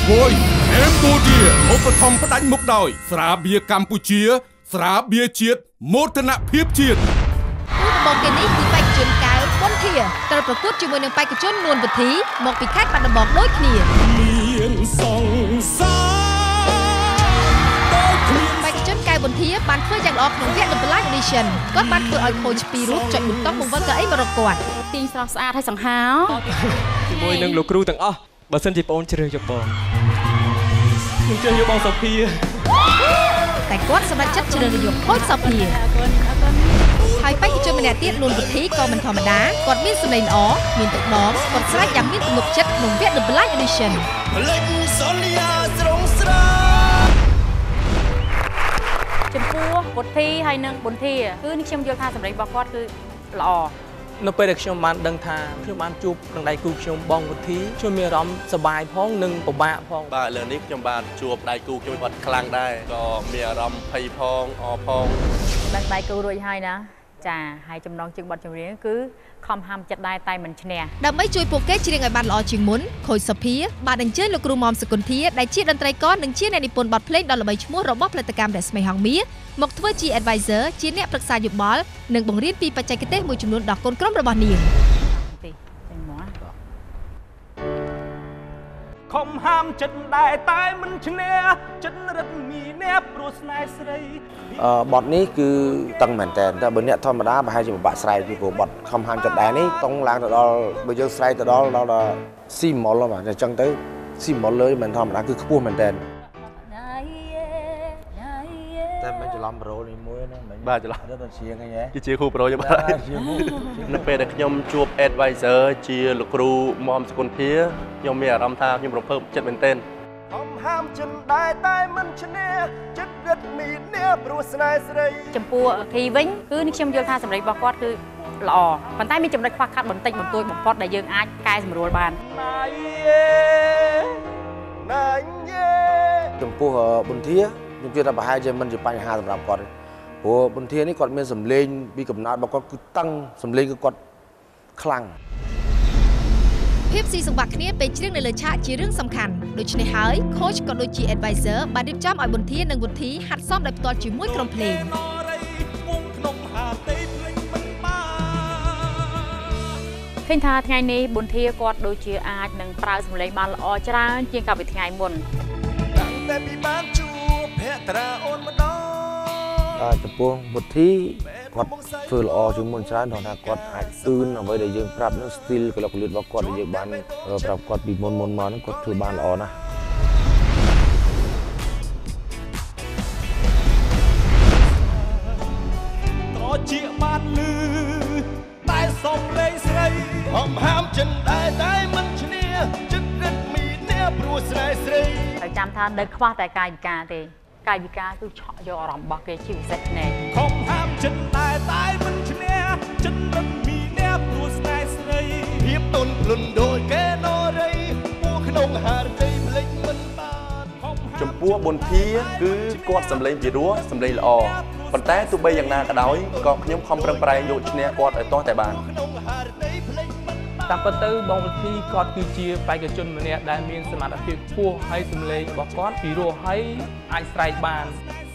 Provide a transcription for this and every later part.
Voice Cambodia ឧបត្ថម្ភផ្ដាច់មុខដោយស្រាបៀរកម្ពុជាស្រាបៀរជាតិមោទនភាពជាតិគូដំបងគេនេះគឺបេក្ខជនកៅបុនធាត្រូវប្រកួតជាមួយនឹងបេក្ខជននួនវិធីមកពីខេត្តបាត់ដំបងដូចគ្នាមានសង្សារបេក្ខជនកៅបុនធាបានធ្វើយ៉ាងល្អក្នុងវគ្គ The Live Edition គាត់បានធ្វើឲ្យខូចពីររូបចុចប៊ូតុងបង្វិលកៅអីមករកគាត់ទាញស្រស់ស្អាតហើយសង្ហាជាមួយនឹងលោកគ្រូទាំងអស់បើសិនជាបងជ្រើសយកបងខ្ញុំជ្រើសយកបងសុភាតែគាត់សម្រេចចិត្តជ្រើសយកខូចសុភាហើយបេក្ខជនម្នាក់ទៀតនួនវិធីក៏មិនធម្មតាគាត់មានសម្លេងល្អមានទឹកដមគាត់ស្រែកយ៉ាងមានទំនុកចិត្តក្នុងវគ្គ The Live Edition ចំពោះបុទ្ធីហើយនិងបុន្ធាគឺនេះខ្ញុំយល់ថាសម្លេងរបស់គាត់គឺល្អនៅពេលដែលខ្ញុំបានដឹងថាខ្ញុំបានជួបនឹងដៃគូខ្ញុំបងវិធីខ្ញុំមានអារម្មណ៍សប្បាយផងនិងពិបាកផងបាទឥឡូវនេះខ្ញុំបានជួបដៃគូខ្ញុំគាត់ខ្លាំងដែរក៏មានអារម្មណ៍ភ័យផងអរផងដឹងដៃគូរួចហើយណាចាហើយចំណងជើងបទចម្រៀងគឺខំហាមចិត្តដែរតែមិនឈ្នះដើម្បីជួយពួកគេច្រៀងឲ្យបានល្អជាងមុនខូចសុភាបានអញ្ជើញលោកគ្រូមុំសុគន្ធាដែលជាតន្ត្រីករនិងជាអ្នកនិពន្ធបទភ្លេងដ៏ល្បីឈ្មោះរបស់ផលិតកម្មរស្មីហងមាមកធ្វើជា advisor ជាអ្នកប្រឹក្សាយោបល់និងបង្រៀនពីបច្ចេកទេសមួយចំនួនដល់កូនក្រុមរបស់នាងខំហាមចិត្តដែរតែមិនឈ្នះចិត្តរឹតមីអ្នកព្រោះស្នេហ៍ស្រីបទនេះគឺតឹងមែនតើបើអ្នកធម្មតាប្រហែលជាពិបាកស្រែកពីព្រោះបទខំហាមចិត្តដែរនេះតង់ឡើងទៅដល់បើយើងស្រែកទៅដល់ស៊ីម៉ុលបាទអញ្ចឹងទៅស៊ីម៉ុលលើមិនធម្មតាគឺខ្ពស់មែនតើតែមិនច្រឡំប្រូនេះមួយណាមិនបាទច្រឡំទៅជាងអីហ៎ជាគ្រូប្រូយបាទនៅពេលដែលខ្ញុំជួប advisor ជាលោកគ្រូមុំសុគន្ធាខ្ញុំមានអារម្មណ៍ថាខ្ញុំរំភើបចិត្តមែនទែនខំហាមចិត្តដែរតែមិនឈ្នះចិត្តរឹតមីអ្នកព្រោះស្នេហ៍ស្រីចំពោះធីវិញគឺនេះខ្ញុំយល់ថាសម្លេងរបស់គាត់គឺល្អប៉ុន្តែមានចំណុចខ្វះខាតបន្តិចបន្តួចបំផុតដែលយើងអាចកែសម្រួលបានចំពោះបុន្ធាខ្ញុំជឿថាប្រហែលជាមិនជាបញ្ហាសម្រាប់គាត់ព្រោះបុន្ធានេះគាត់មានសម្លេងពីកំណើតរបស់គាត់គឺតឹងសម្លេងគឺគាត់ខ្លាំងភាពស៊ីសង្វាក់គ្នាពេលច្រៀងនៅលើឆាកជារឿងសំខាន់ដូច្នេះហើយ coach ក៏ដូចជា advisor បានរៀបចំឲ្យបុន្ធានិងវិធីហាត់សមដោយផ្ទាល់ជាមួយក្រុមភ្លេងឃើញថាថ្ងៃនេះបុន្ធាគាត់ដូចជាអាចនឹងប្រើសម្លេងបានល្អច្រើនជាងកាលពីថ្ងៃមុនតែពីបានជួបភក្ត្រាអូនម្ដងចំពោះវិធីគាត់ធ្វើល្អជាងមុនច្រើនដល់ថាគាត់អាចទឿនអ្វីដែលយើងប្រាប់នឹង skill កលុកលៀតរបស់គាត់ដែលយើងបានប្រាប់គាត់ពីមុនមកហ្នឹងគាត់ធ្វើបានល្អណាស់ក៏ជាបានលឺតែសំលេងស្រីហំហាមចិនដែរតែមិនឈ្នះចិត្តរឹតមីអ្នកព្រោះស្នេហ៍ស្រីហើយចាំថានៅខ្វះតែកាយវិការទេកាយវិការគឺឆក់យកអារម្មណ៍របស់គេជាពិសេសភ្នែកខំហាមចិត្តដែរតែមិនឈ្នះចិត្តរឹតមីអ្នកព្រោះស្នេហ៍ស្រីភាពទន់ភ្លន់ដូចកេណរីពោះក្នុងហារតីភ្លេចមិនបានចំពោះបុន្ធាគឺគាត់សម្លេងពីរោះសម្លេងល្អប៉ុន្តែទោះបីយ៉ាងណាក៏ដោយក៏ខ្ញុំខំប្រឹងប្រែងយកឈ្នះគាត់ឲ្យទាស់តែបានតាមពិតទៅបងវិធីគាត់គឺជាបេក្ខជនម្នាក់ដែលមានសមត្ថភាពខ្ពស់ហើយសម្លេងរបស់គាត់ពីរោះហើយអាចស្រែកបាន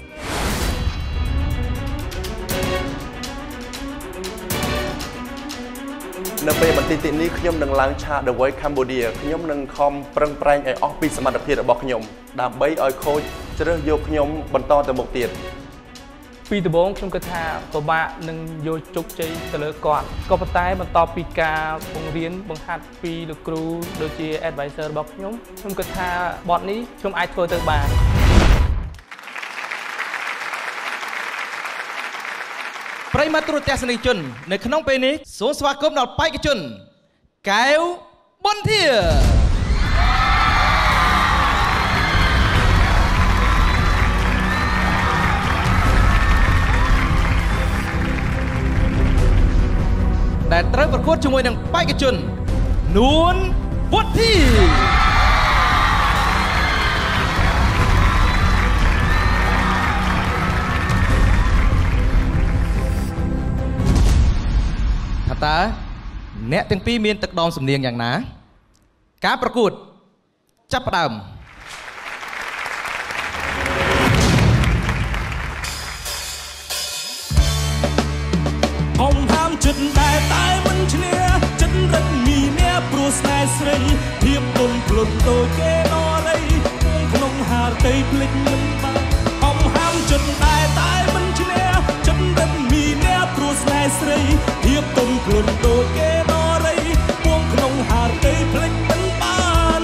នៅពេលបន្តិចទៀតនេះខ្ញុំនឹងឡើងឆាក The Voice Cambodia ខ្ញុំនឹងខំប្រឹងប្រែងឲ្យអស់ពីសមត្ថភាពរបស់ខ្ញុំដើម្បីឲ្យខូចជ្រើសយកខ្ញុំបន្តទៅមុខទៀតពីដំបូងខ្ញុំគិតថាពិបាកនឹងយកជោគជ័យទៅលើគាត់ក៏ប៉ុន្តែបន្ទាប់ពីការបង្រៀនបង្ហាត់ពីលោកគ្រូដូចជា advisor របស់ខ្ញុំគិតថាបទនេះខ្ញុំអាចធ្វើទៅបានប្រិយមិត្តទូរទស្សនិកជននៅក្នុងពេលនេះសូមស្វាគមន៍ដល់បេក្ខជនកែវបុន្ធាដែលត្រូវប្រកួតជាមួយនឹងបេក្ខជននួនបុទ្ធីថាតើអ្នកទាំងពីរមានទឹកដមសំនៀងយ៉ាងណាការប្រកួតចាប់ផ្ដើមចិត្តដែលតែមិនឈ្នះចិត្តរឹតមីអ្នកព្រោះស្នេហ៍ស្រីភាពទុនភ្លុនដូចគេអរៃក្នុងហារតីភ្លេចមិនបានអំហាមចិត្តដែលតែមិនឈ្នះចិត្តរឹតមីអ្នកព្រោះស្នេហ៍ស្រីភាពទុនភ្លុនដូចគេអរៃក្នុងហារតីភ្លេចមិនបាន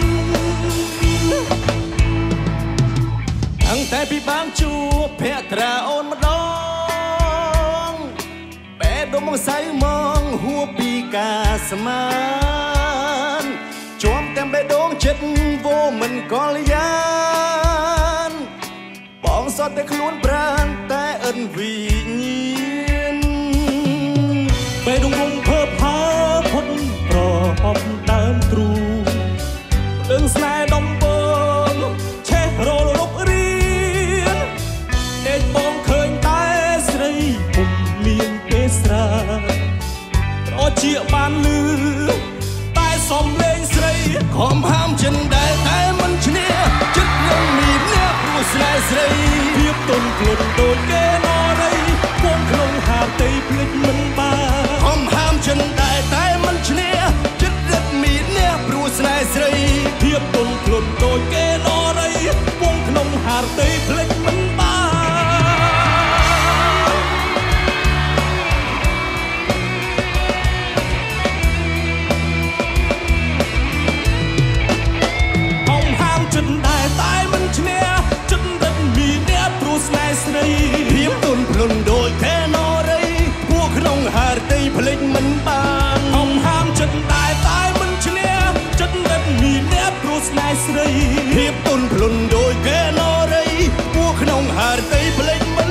តាំងតែពីបានជួបភក្រាអូនម្ដងបែរដុំមកសៅមកហួពីការស្មានជាប់តែបេះដូងចិត្តវោមិនកលយានបងសតតែខ្លួនប្រានតែអិនវិញ្ញាណពេលដងងភើបហើផុតប្រហប់ដើមទ្រូងដឹងស្នេហ៍ដំបងឆេះរលរុករៀនដេកបងឃើញតែស្រីពុំមានទេស្រាត្រជាបានលឺតែសំលេងស្រីខំហាមចិនដែលតែមិនឈ្នះចិត្តនឹងមានអ្នកព្រោះស្នេហ៍ស្រីភាពទុនភ្លុនដូចគេនរៃពងក្នុងហារតីភ្លេចមិនបានខំហាមចិនដែលតែមិនឈ្នះចិត្តរឹតមានអ្នកព្រោះស្នេហ៍ស្រីភាពទុនភ្លុនដូចគេនរៃពងក្នុងហារតីភ្លេចមិនបានចិត្តដែលតែមិនឈ្នះចិត្តរឹតមានអ្នកព្រោះស្នេហ៍ស្រីភាពទុនភ្លុនដូចខែនរៃពួកក្នុងហារតីភ្លេចមិនបានអំហាមចិត្តដែលតែមិនឈ្នះចិត្តរឹតមានអ្នកព្រោះស្នេហ៍ស្រីភាពទុនភ្លុនដូចខែនរៃពួកក្នុងហារតីភ្លេចមិន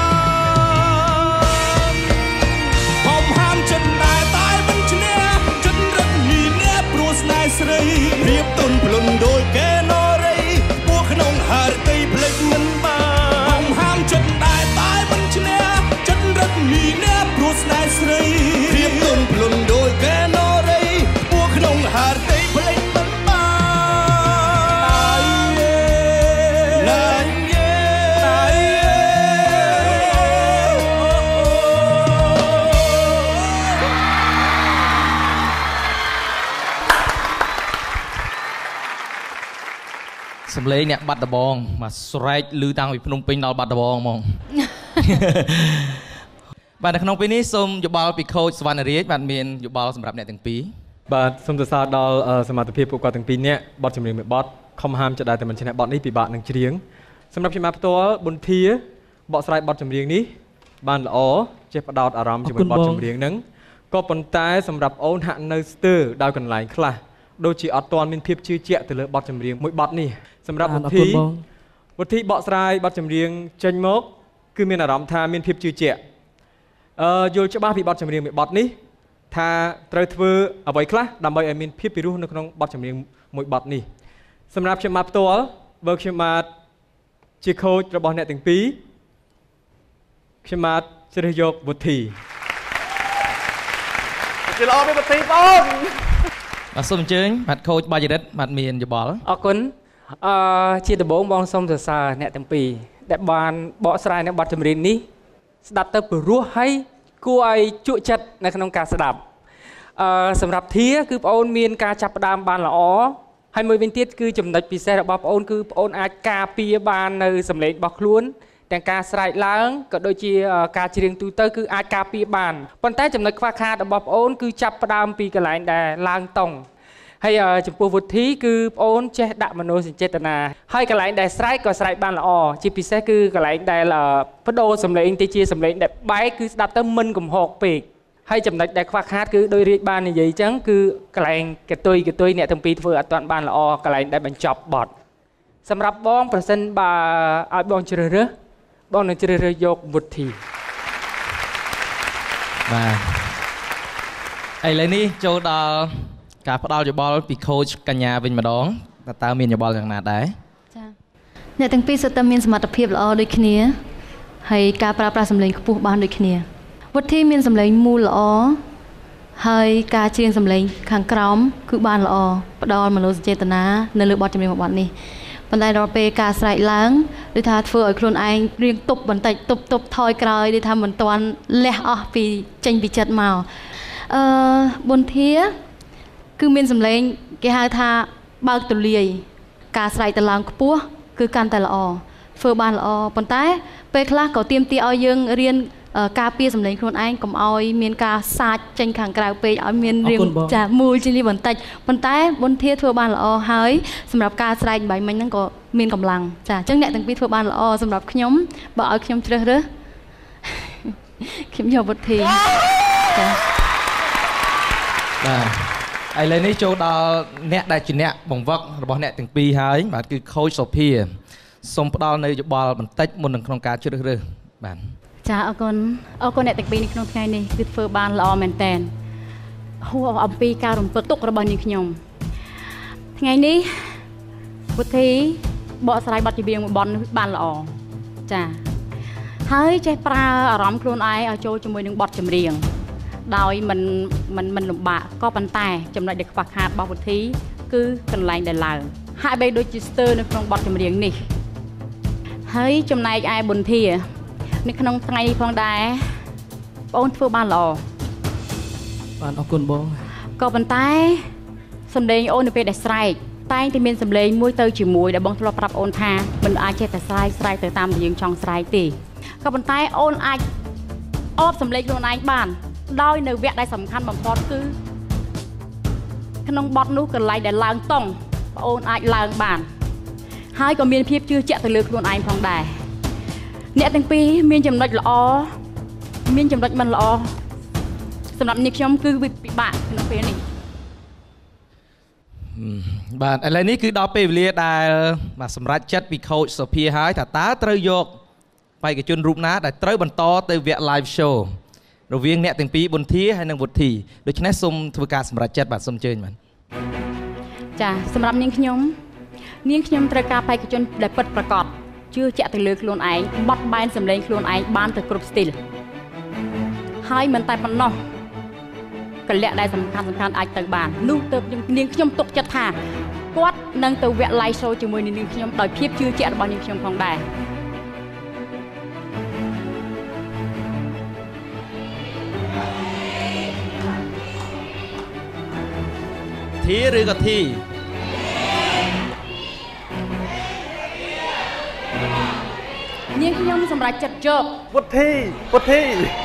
បានអំហាមចិត្តដែលតែមិនឈ្នះចិត្តរឹតមានអ្នកព្រោះស្នេហ៍ស្រីភាពទុនភ្លុនដូចខែក្នុងហារតីភ្លេចមិនបានបង្ហាមចិត្តដែលតែមិនឈ្នះចិត្តរឹតមីអ្នកព្រោះស្នេហ៍ស្រីព្រៀបទុនភ្លុនដូចកែនរៃពួកក្នុងហារតីភ្លេចមិនបានណាយសម្លេងអ្នកបាត់ដំបងមកស្រែកឮតាំងពីភ្នំពេញដល់បាត់ដំបងហ្មងបាទនៅក្នុងពេលនេះសូមយោបល់ពីខូចសវណ្ណរាជបាទមានយោបល់សម្រាប់អ្នកទាំងពីរបាទសូមសរសើរដល់សមត្ថភាពពួកគាត់ទាំងពីរនាក់បទចម្រៀងមួយបទខំហាមចិត្តដែរតែមិនឈ្នះបទនេះពិបាកនឹងច្រៀងសម្រាប់ខ្ញុំផ្ទាល់ប៊ុនធាបកស្រាយបទចម្រៀងនេះបានល្អចេះផ្ដោតអារម្មណ៍ជាមួយបទចម្រៀងហ្នឹងក៏ប៉ុន្តែសម្រាប់អូនហាក់នៅស្ទើរដោយកន្លែងខ្លះដូចជាអត់ទាន់មានភាពជឿជាក់ទៅលើបទចម្រៀងមួយបទនេះសម្រាប់វុធីបកស្រាយបទចម្រៀងចេញមកគឺមានអារម្មណ៍ថាមានភាពជឿជាក់យល់ច្បាស់ពីបទចម្រៀងមួយបទនេះថាត្រូវធ្វើអ្វីខ្លះដើម្បីឲ្យមានភាពពិរោះនៅក្នុងបទចម្រៀងមួយបទនេះសម្រាប់ខ្ញុំមកផ្ទាល់បើខ្ញុំបាទជាខូចរបស់អ្នកទាំងពីរខ្ញុំបាទជ្រើសយកវុធីជាល្អពីវុធីបងបាទសូមអញ្ជើញបាទខូចបាច់រិទ្ធបាទមានយោបល់អរគុណជាដំបូងបងសូមសរសើរអ្នកទាំងពីរដែលបានបកស្រាយនៅបទចម្រៀងនេះស្ដាប់ទៅព្រោះហើយគួរឲ្យជក់ចិត្តនៅក្នុងការស្ដាប់សម្រាប់ធាគឺប្អូនមានការចាប់ផ្ដើមបានល្អហើយមួយវិញទៀតគឺចំណុចពិសេសរបស់ប្អូនគឺប្អូនអាចការពារបាននៅសម្លេងរបស់ខ្លួនទាំងការស្រែកឡើងក៏ដូចជាការច្រៀងទូទៅគឺអាចការពារបានប៉ុន្តែចំណុចខ្វះខាតរបស់ប្អូនគឺចាប់ផ្ដើមពីកន្លែងដែលឡើងតង់ហើយចំពោះវុធីគឺប្អូនចេះដាក់មនោសញ្ចេតនាហើយកន្លែងដែលស្រែកក៏ស្រែកបានល្អជាពិសេសគឺកន្លែងដែលបដូរសម្លេងទៅជាសម្លេងដែលបែកគឺស្ដាប់ទៅមិនកំហកពេកហើយចំណុចដែលខ្វះខាតគឺដោយរាជបាននិយាយអញ្ចឹងគឺកន្លែងកតុយអ្នកទាំងពីរធ្វើអត់ទាន់បានល្អកន្លែងដែលបញ្ចប់បទសម្រាប់បងប្រសិនបើឲ្យបងជ្រើសរើសបងនឹងជ្រើសរើសយកវុធីបាទឥឡូវនេះចូលដល់ការផ្ដល់យោបល់ពីខូចកញ្ញាវិញម្ដងតើមានយោបល់យ៉ាងណាដែរចា៎អ្នកទាំងពីរសុទ្ធតែមានសមត្ថភាពល្អដូចគ្នាហើយការប្រើប្រាស់សម្លេងខ្ពស់បានដូចគ្នាវុធីមានសម្លេងមូលល្អហើយការច្រៀងសម្លេងខាងក្រោមគឺបានល្អផ្ដល់មនោសញ្ចេតនានៅលើបទចម្រៀងមួយបទនេះប៉ុន្តែដល់ពេលការស្រែកឡើងដូចថាធ្វើឲ្យខ្លួនឯងរៀងទប់បន្តិចទប់ថយក្រោយដូចថាមិនទាន់លះអស់ពីចេញពីចិត្តមកបុន្ធាគឺមានសម្លេងគេហៅថាបើកទូលាយការស្រែកទៅឡើងខ្ពស់គឺកាន់តែល្អធ្វើបានល្អប៉ុន្តែពេលខ្លះក៏ទាមទារឲ្យយើងរៀនការពារសម្លេងខ្លួនឯងកុំឲ្យមានការសាចចេញខាងក្រៅពេកឲ្យមានរៀងចាមូលជាងនេះបន្តិចប៉ុន្តែបុន្ធាធ្វើបានល្អហើយសម្រាប់ការស្រែកបែបមិញហ្នឹងក៏មានកម្លាំងចាអញ្ចឹងអ្នកទាំងពីរធ្វើបានល្អសម្រាប់ខ្ញុំបើឲ្យខ្ញុំជ្រើសរើសខ្ញុំយកបុន្ធាចាបាទឥឡូវនេះចូលដល់អ្នកដែលជាអ្នកបង្វឹករបស់អ្នកទាំងពីរហើយបាទគឺខូចសូភាសូមផ្ដល់នៅយោបល់បន្តិចមុននឹងក្នុងការជ្រើសរើសបាទចាអរគុណអ្នកទាំងពីរនៅក្នុងថ្ងៃនេះគឺធ្វើបានល្អមែនតើហួរអំពីការរំពឹងទុករបស់នាងខ្ញុំថ្ងៃនេះពុទ្ធីបកស្រាយបទចម្រៀងមួយបទនេះបានល្អចាហើយចេះប្រើអារម្មណ៍ខ្លួនឯងឲ្យចូលជាមួយនឹងបទចម្រៀងដោយមិនលំបាកក៏ប៉ុន្តែចំណុចដែលខ្វះខាតរបស់ពុទ្ធីគឺកន្លែងដែលឡើងហាក់បីដូចជាស្ទើរនៅក្នុងបទចម្រៀងនេះហើយចំណែកឯបុន្ធានៅក្នុងថ្ងៃនេះផងដែរបងអូនធ្វើបានល្អបានអរគុណបងក៏ប៉ុន្តែសម្លេងអូននៅពេលដែលស្រែកតែងតែមានសម្លេងមួយទៅជាមួយដែលបងធ្លាប់ប្រាប់អូនថាមិនអាចចេះតែស្រែកទៅតាមដែលយើងចង់ស្រែកទេក៏ប៉ុន្តែអូនអាចអបសម្លេងខ្លួនឯងបានដោយនៅវគ្គដែលសំខាន់បំផុតគឺក្នុងបទនោះកន្លែងដែលឡើងតង់បងអូនអាចឡើងបានហើយក៏មានភាពជឿជាក់ទៅលើខ្លួនឯងផងដែរអ្នកទាំងពីរមានចំណុចល្អមានចំណុចមិនល្អសម្រាប់នាងខ្ញុំគឺវាពិបាកក្នុងពេលនេះបាទឥឡូវនេះគឺដល់ពេលវេលាដែលបាទសម្រាប់ចិត្តពីខូចសូភាហើយថាតើត្រូវយកបេក្ខជនរូបណាដែលត្រូវបន្តទៅវគ្គ live show រវាងអ្នកទាំងពីរបុន្ធាហើយនិងវុធីដូច្នេះសូមធ្វើការសម្រេចចិត្តបាទសូមអញ្ជើញបាទចាសម្រាប់នាងខ្ញុំត្រូវការបេក្ខជនដែលពិតប្រាកដជឿជាក់ទៅលើខ្លួនឯងបត់បែនសម្លេងខ្លួនឯងបានទៅគ្រប់ស្ទីលហើយមិនតែប៉ុណ្ណោះកលៈដែលសំខាន់អាចទៅបាននោះទៅនាងខ្ញុំទុកចិត្តថាគាត់នឹងទៅវគ្គ live show ជាមួយនឹងនាងខ្ញុំដោយភាពជឿជាក់របស់នាងខ្ញុំផងដែរធីឬក៏ធីនាងខ្ញុំសម្រាប់ចិត្តជោគពុទ្ធីបុន្ធា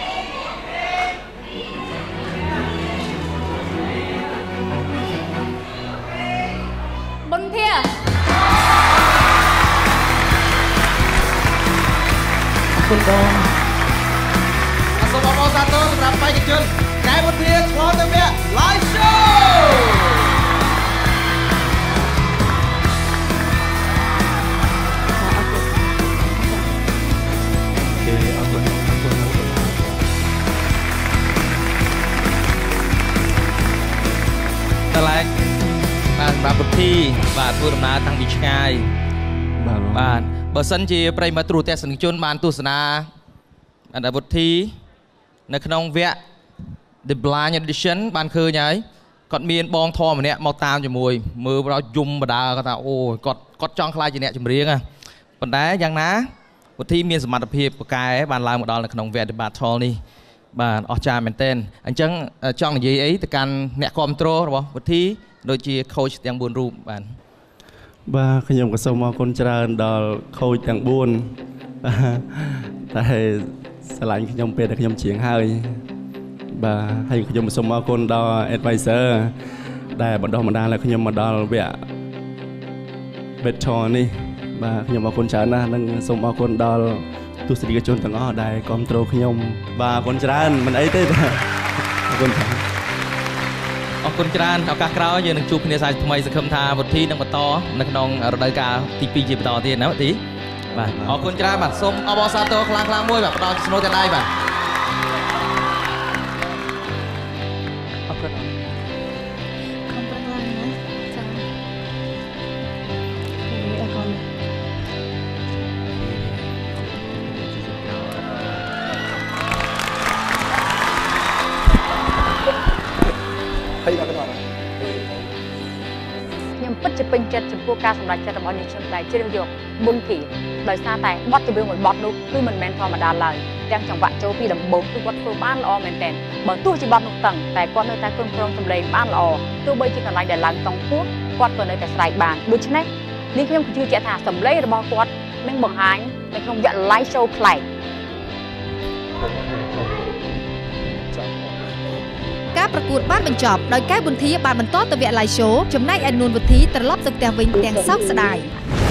អរគុណបងសូមអបអរសាទរសម្រាប់បេក្ខជនកែបុន្ធាឆ្លងទៅវគ្គ live show តឡែកបាទសម្រាប់បុទ្ធីបាទធ្វើដំណើរតាំងពីឆ្ងាយបាទបើសិនជាប្រិយមិត្តទូរទស្សនិកជនបានទស្សនាអនុបុទ្ធីនៅក្នុងវគ្គ The Blind Edition បានឃើញហើយគាត់មានបងធម៌ម្នាក់មកតាមជាមួយមើលបដល់យំបដាគាត់ថាអូគាត់ចង់ខ្លាចជាអ្នកចម្រៀងប៉ុន្តែយ៉ាងណាបុទ្ធីមានសមត្ថភាពប្រកែបានឡើងមកដល់នៅក្នុងវគ្គ The Battle នេះបាទអស្ចារ្យមែនទែនអញ្ចឹងចង់និយាយអីទៅកាន់អ្នកគ្រប់គ្រងរបស់បុទ្ធីដូចជា coach ទាំង4រូបបាទខ្ញុំក៏សូមអរគុណច្រើនដល់ខូចទាំង4តែស្រឡាញ់ខ្ញុំពេលដែលខ្ញុំច្រៀងហើយហើយខ្ញុំសូមអរគុណដល់ advisor ដែលបណ្ដុះបណ្ដាលឲ្យខ្ញុំមកដល់វគ្គ Battle នេះខ្ញុំអរគុណច្រើនណាស់និងសូមអរគុណដល់ទស្សនិកជនទាំងអស់ដែលគ្រប់គ្រងខ្ញុំអរគុណច្រើនមិនអីទេអរគុណច្រើនអរគុណច្រើនឱកាសក្រោយយើងនឹងជួបគ្នាសាជាថ្មីសង្ឃឹមថាវុធីនឹងបន្តនៅក្នុងរដូវកាលទី2ជាបន្តទៀតណាវុធីបាទអរគុណច្រើនបាទសូមអបអរសាទរខ្លាំងៗមួយបាទផ្ដល់ស្នូលតែដៃបាទអរគុណខំប្រឹងឡើងណាចាអរគុណខ្ញុំពិតជាពេញចិត្តចំពោះការសម្រេចចិត្តរបស់នាងខ្ញុំដែលជ្រើសយកបុណ្យធីដោយសារតែបទចម្រៀងមួយបទនោះគឺមិនមែនធម្មតាឡើយទាំងចង្វាក់ចូលពីដំបូងគឺគាត់ធ្វើបានល្អមែនទែនបើទោះជាបទនោះតឹងតែគាត់នៅតែគ្រប់គ្រងសម្លេងបានល្អទោះបីជាកន្លែងដែលឡើងតង់ពោះគាត់ក៏នៅតែស្រែកបានដូច្នេះនាងខ្ញុំជឿជាក់ថាសម្លេងរបស់គាត់នឹងបង្ហាញនៅក្នុងវគ្គ live show ប្លែកការប្រកួតបានបញ្ចប់ដោយកែវប៊ុនធាបានបន្តទៅវគ្គ live show ចំណែកឯនួនវុធីត្រឡប់ទៅផ្ទះវិញទាំងសោកស្ដាយ